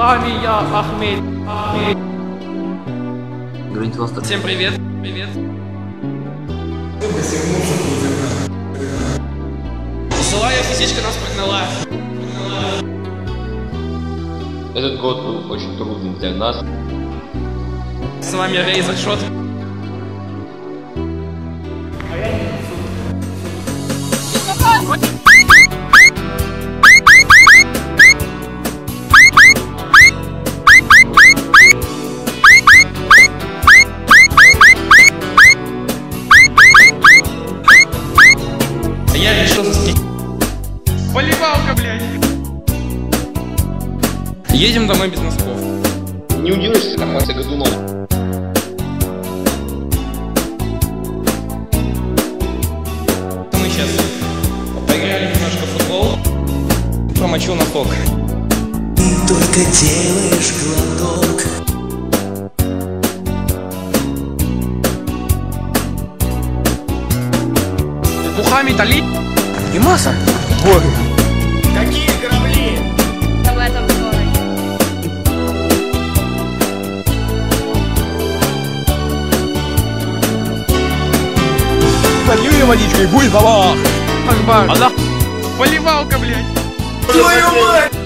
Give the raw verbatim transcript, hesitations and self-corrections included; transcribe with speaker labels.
Speaker 1: Ламия Ахмед.
Speaker 2: Всем привет. Привет. Злая физичка нас прогнала.
Speaker 3: Этот год был очень трудный для нас.
Speaker 2: С вами Рейзер Шот. Я решил заснять.
Speaker 1: Поливалка, блядь.
Speaker 2: Едем домой без носков.
Speaker 3: Не удивишься, там Вася Годунов.
Speaker 2: Мы сейчас поиграли немножко в футбол. Промочил носок.
Speaker 4: Ты только делаешь глоток.
Speaker 1: Мухаммед Али.
Speaker 2: И масса.
Speaker 1: Какие корабли?
Speaker 5: В этом городе.
Speaker 1: Полью водичкой, будь бабах. Акбар. Поливалка, блядь.
Speaker 4: Твою мать!